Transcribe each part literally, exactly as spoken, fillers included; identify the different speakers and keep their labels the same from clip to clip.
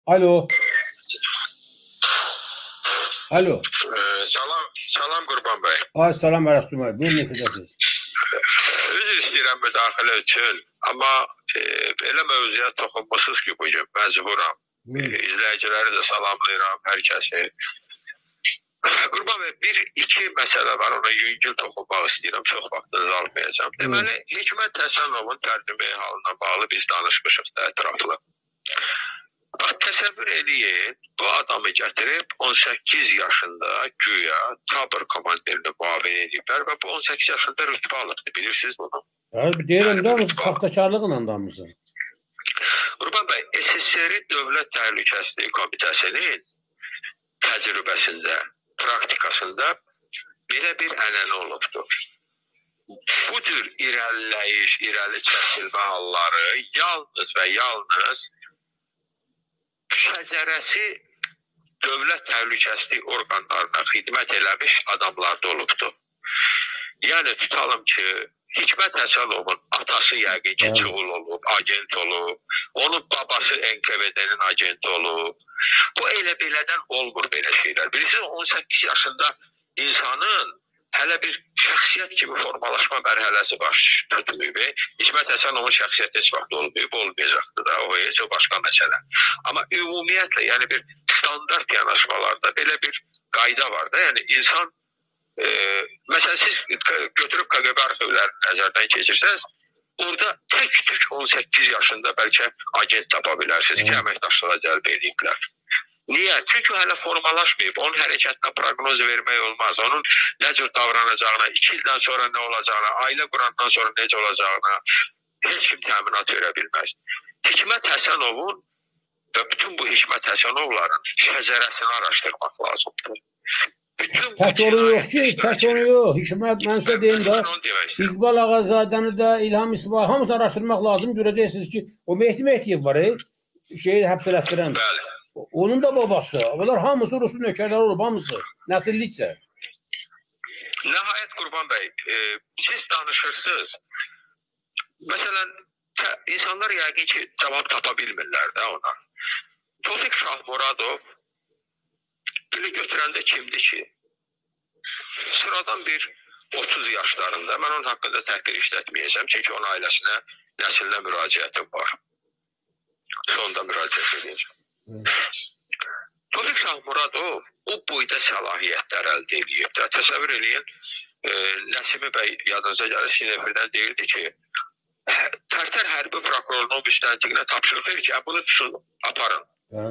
Speaker 1: Alo. Alo.
Speaker 2: Ee, salam, salam Qurban bəy.
Speaker 1: Ay salam Ərəstum bəy. Buyurun neçədəsiniz?
Speaker 2: Üzr istəyirəm müdaxilə üçün, amma e, elə mövzuya toxunmusuz ki, bugün məcburam. E, izləyiciləri də salamlayıram, hər kəsi. Qurban bəy, bir, iki məsələ var, ona yüngül toxunmaq istəyirəm, çox vaxtınızı almayacağım. Deməli, Hikmət Həsənovun tərcüməyi halına bağlı biz danışmışıq da ətraflı. Bax, təsəvvür eləyin, bu adamı gətirib on səkkiz yaşında güya tabur komandirini müavin ediblər və bu on səkkiz yaşında rütbə alıbdır, bilirsiniz bunu?
Speaker 1: Hə, deyirəm də, mısın, saxtakarlıqla damısın.
Speaker 2: Qurban bəy, S S R-in Dövlət Təhlükəsizlik Komitəsinin təcrübəsində, praktikasında belə bir ənənə olubdur. Bu cür irəliləyiş, irəli çəkilmə halları yalnız və yalnız şəcərəsi dövlət təhlükəsizlik orqanlarına xidmət eləmiş adamlarda olubdur. Yəni, tutalım ki, Hikmət Həsənovun atası yəqin ki, çuğul olub, agent olub, onun babası N K V D-nin agenti olub. Bu elə belədən olmur belə şeylər. Bilirsiniz, on səkkiz yaşında insanın hələ bir şəxsiyyət kimi formalaşma mərhələsi baş tutmayıb. Hikmət Həsənovun şəxsiyyəti heç vaxt olmayıb, olmayacaqdır da, o heç o başqa məsələ. Amma ümumiyyətlə, yəni bir standart yanaşmalarda belə bir qayda var da, yəni insan, e, məsələn, siz götürüb K G B arxivlərini nəzərdən keçirsəz, orada tək-tük on səkkiz yaşında bəlkə agent tapa bilərsiniz ki, əməkdaşlığa cəlb ediblər. Niyə? Çünki hələ formalaşmayıb, onun hərəkətinə proqnoz vermək olmaz, onun nə cür davranacağına, iki ildən sonra nə olacağına, ailə qurandan sonra necə olacağına heç kim təminat verə bilməz. Hikmət Həsənovun və bütün bu Hikmət Həsənovların şəcərəsini araşdırmaq lazımdır.
Speaker 1: Tək onu yox ki, tək onu yox. Hikmət, mən sizə deyim də, İqbal Ağazadəni də, İlham İsmail, hamısını araşdırmaq lazım. Görəcəksiniz ki, o Mehdi Mehdiyev var, şeyi həbs elətdirən.
Speaker 2: Bəli.
Speaker 1: Onun da babası. Bunlar hamısı Rusun nökərləri olub, hamısı. Nəsillikcə.
Speaker 2: Nəhayət Qurban bəy, e, siz danışırsınız. Məsələn, insanlar yəqin ki, cavab tapa bilmirlər də ona. Tofiq Şahmuradov dili götürəndə kimdir ki? Sıradan bir otuz yaşlarında, mən onun haqqında təhqir işlətməyəcəm, çünki onun ailəsinə, nəsilinə müraciətim var. Sonda müraciət edəcəm. Tofiq Şahmuradov o boyda səlahiyyətlər əldə edib. Təsəvvür eləyin, e, Nəsimi bəy yadınıza gəlir, Sinefirdən deyirdi ki, Tərtər hərbi prokurorunun müstəntiqinə tapşırıq verir ki, bunu tutun, aparın. Hə.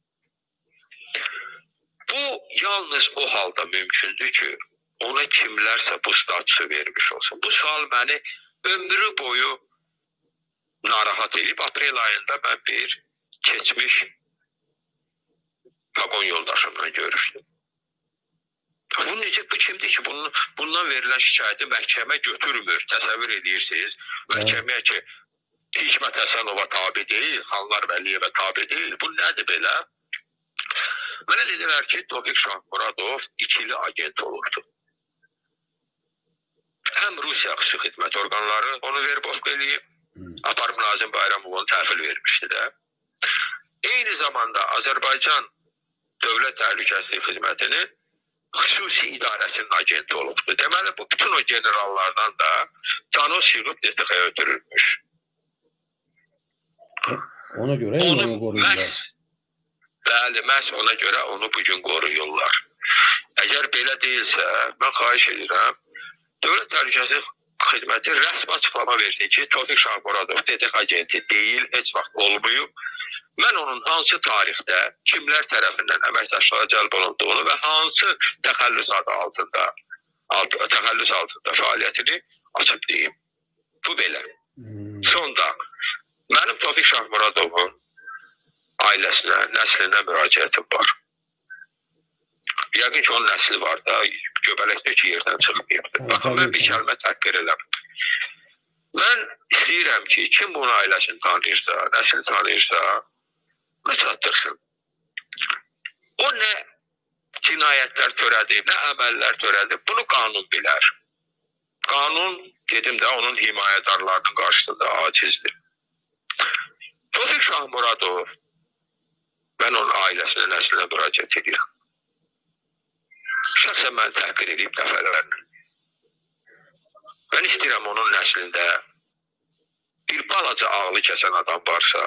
Speaker 2: Bu yalnız o halda mümkündür ki, ona kimlərsə bu statusu vermiş olsun. Bu sual məni ömrü boyu narahat edib. Aprel ayında mən bir keçmiş vagon yoldaşımla görüşdüm. Bu necə, bu kimdir ki, bunun, bundan verilən şikayəti məhkəmə götürmür, təsəvvür edirsiniz. Məhkəməyə ki, Hikmət Həsənova tabi deyil, Xanlar Vəliyevə tabi deyil. Bu nədir belə? Mənə dedilər ki, Tofiq Şahmuradov ikili agent olurdu. Həm Rusiya xüsusi xidmət orqanları onu verboq eləyib, aparıb Nazim Bayramov onu təhvil vermişdi də. Eyni zamanda Azərbaycan Dövlət Təhlükəsizlik Xidmətinin xüsusi idarəsinin agenti olubdur. Deməli, bu bütün o generallardan da canos yığıb D T X-ə ötürülmüş.
Speaker 1: Ona görə onu, onu qoruyurlar.
Speaker 2: Bəli, məhz ona görə onu bugün qoruyurlar. Əgər belə deyilsə, mən xahiş edirəm, Dövlət Təhlükəsizlik Xidməti rəsmi açıqlama versin ki, Tofiq Şahmuradov D T X agenti deyil, heç vaxt olmayıb. Mən onun hansı tarixdə kimlər tərəfindən əməkdaşlığa cəlb olunduğunu və hansı təxəllüs adı altında, alt, təxəllüs altında fəaliyyətini açıb deyim. Bu belə. Hmm. Sonda, mənim Tofiq Şahmuradovun ailəsinə, nəslinə müraciətim var. Yəqin ki, onun nəsli var da, göbələkdə ki, yerdən çıxmayıbdır. Baxın, mən bir kəlmə təhqir eləməm. Mən istəyirəm ki, kim bunun ailəsini tanıyırsa, nəslini tanıyırsa, çatdırsın. O nə cinayətlər törədib, nə əməllər törədib, bunu qanun bilər. Qanun, dedim də, onun himayədarlarının qarşısında acizdir. Tofiq Şahmuradov Mən onun ailəsinə, nəslinə müraciət edirəm. Şəxsən məni təhqir edib dəfələrlə. Mən istəyirəm onun nəslində bir balaca ağlı kəsən adam varsa,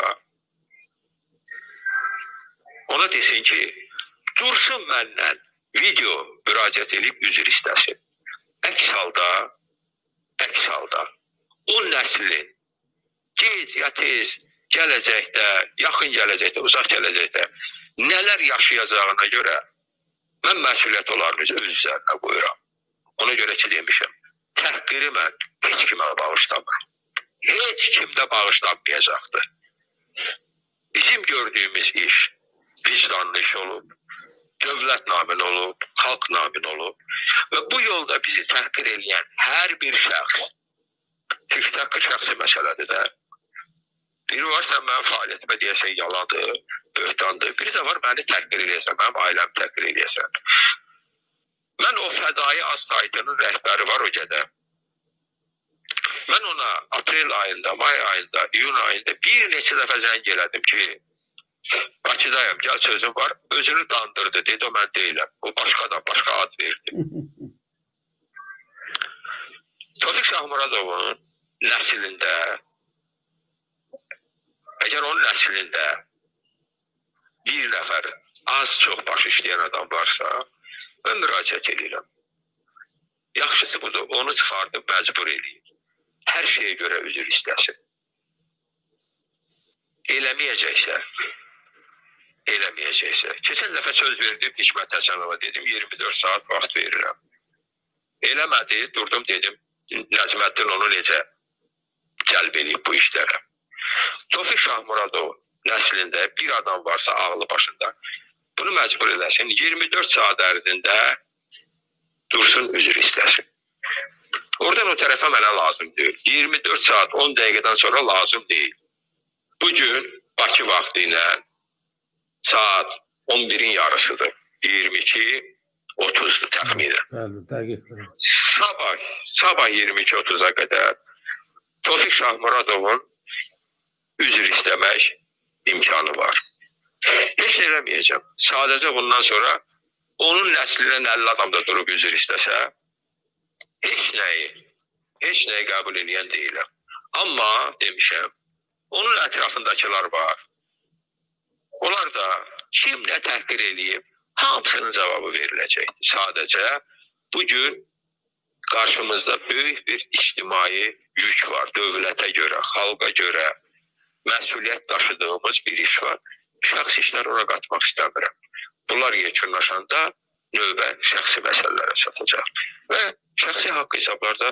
Speaker 2: ona desin ki, dursun məndən video müraciət edib üzr istəsin. Əks halda, əks halda o nəslin gec ya tez gələcəkdə, yaxın gələcəkdə, uzaq gələcəkdə nələr yaşayacağına görə mən məsuliyyət onların öz üzərinə qoyuram. Ona görə ki, demişəm, təhqiri mən heç kimə bağışlamıram. Heç kim də bağışlanmayacaqdır. Bizim gördüyümüz iş vicdanlı iş olub, dövlət namin olub, xalq namin olub və bu yolda bizi təhqir edən hər bir şəxs, tək-tək şəxsi məsələdir də. Biri var, sən mənim fəaliyyətimə deyəsən yalandır, böhtandır. Biri də var, məni təhqir eləyəsən, mənim ailəmi təhqir eləyəsən. Mən o fədai az saytının rəhbəri var o gədə. Mən ona aprel ayında, may ayında, iyun ayında bir neçə dəfə zəng elədim ki, Bakıdayım, gəl sözüm var, özünü dandırdı, dedi, o mən deyiləm. O başqadan, başqa ad verdi. Tofiq Şahmuradovun nəslində, əgər onun nəslində bir nəfər az çox baş işləyən adam varsa, mən müraciət edirəm. Yaxşısı budur, onu çıxardıb məcbur eləyir. Hər şeyə görə üzr istəsin. Eləməyəcəksə, eləməyəcəksə. Keçən dəfə söz verdim, Hikmət Həsənova dedim, iyirmi dörd saat vaxt verirəm. Eləmədi, durdum dedim, Nəcməddin onu necə cəlb edib bu işlərə. Tofiq Şahmuradov nəslində bir adam varsa ağlı başında, bunu məcbur edəsin, iyirmi dörd saat ərzində dursun, üzr istəsin. Oradan o tərəfə mənə lazım deyil. iyirmi dörd saat, on dəqiqədən sonra lazım deyil. Bugün Bakı vaxtı ilə saat on birin yarısıdır. iyirmi iki otuzdur təxminən.
Speaker 1: Bəli, dəqiq.
Speaker 2: Sabah, sabah iyirmi iki otuza qədər Tofiq Şahmuradovun üzr istəmək imkanı var. Heç eləməyəcəm. Sadəcə bundan sonra onun nəslindən əlli adam da durub üzr istəsə, heç nəyi, heç nəyi qəbul edən deyiləm. Amma demişəm, onun ətrafındakılar var. Onlar da kim nə təhqir eləyib, hamısının cavabı veriləcəkdir. Sadəcə bugün qarşımızda böyük bir ictimai yük var. Dövlətə görə, xalqa görə məsuliyyət daşıdığımız bir iş var. Şəxsi işlər ora qatmaq istəmirəm. Bunlar yekunlaşanda növbə şəxsi məsələlərə çatacaq. Və şəxsi haqq hesablarda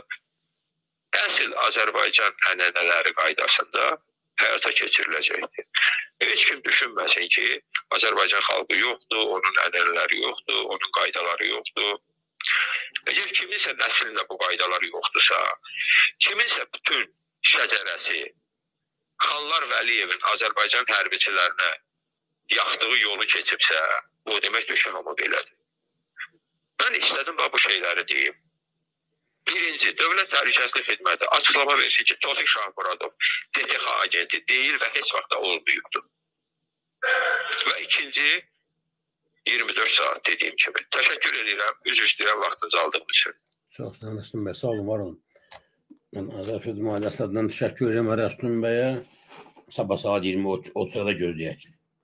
Speaker 2: əsl Azərbaycan ənənələri qaydasında həyata keçiriləcəkdir. Heç kim düşünməsin ki, Azərbaycan xalqı yoxdur, onun ənənələri yoxdur, onun qaydaları yoxdur. Əgər kiminsə nəslində bu qaydalar yoxdursa, kiminsə bütün şəcərəsi Xanlar Vəliyevin Azərbaycan hərbiçilərinə yaxdığı yolu keçibsə, bu deməkdir ki, hamı belədir. Mən istədim bu şeyləri deyim. Birinci, Dövlət Təhlükəsizlik Xidməti açıqlama versin ki, Tofiq Şahmuradov D T X agenti deyil və heç vaxt da olmayıbdır. Və ikinci, iyirmi dörd saat dediyim kimi. Təşəkkür edirəm, üzr istəyirəm vaxtınızı aldığım üçün.
Speaker 1: Çox sağ olun, Rəstum bəy, sağ olun, var olun. Mən Azər Xidmə ailəsi adından təşəkkür edirəm Rəstum bəyə. Sabah saat iyirmi otuzda gözləyək.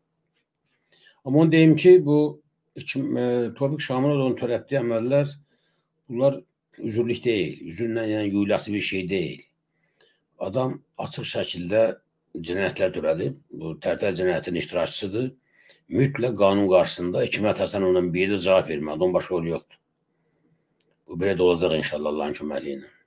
Speaker 1: Amma onu deyim ki, bu Tofiq Şahmuradovun törətdiyi əməllər, bunlar üzürlük deyil, üzürlə yəni yuyulası bir şey deyil. Adam açıq şəkildə cinayətlər törədib, bu tərtər cinayətinin iştirakçısıdır. Mütləq qanun qarşısında Hikmət Həsənovla birdə cavab verməlidir, onun başqa yolu yoxdur. Bu belə də olacaq inşallah Allahın köməliyi ilə.